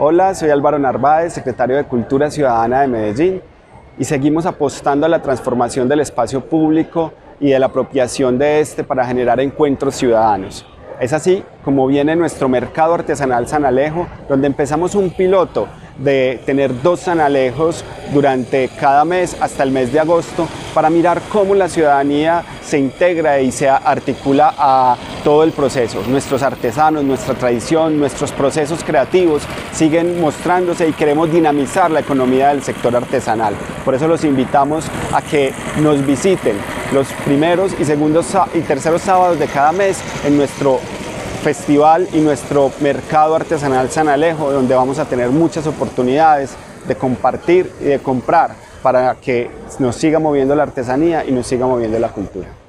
Hola, soy Álvaro Narváez, secretario de Cultura Ciudadana de Medellín, y seguimos apostando a la transformación del espacio público y de la apropiación de este para generar encuentros ciudadanos. Es así como viene nuestro mercado artesanal San Alejo, donde empezamos un piloto de tener 2 San Alejos durante cada mes hasta el mes de agosto para mirar cómo la ciudadanía se integra y se articula a todo el proceso. Nuestros artesanos, nuestra tradición, nuestros procesos creativos siguen mostrándose y queremos dinamizar la economía del sector artesanal. Por eso los invitamos a que nos visiten los primeros y segundos y terceros sábados de cada mes en nuestro festival y nuestro mercado artesanal San Alejo, donde vamos a tener muchas oportunidades de compartir y de comprar para que nos siga moviendo la artesanía y nos siga moviendo la cultura.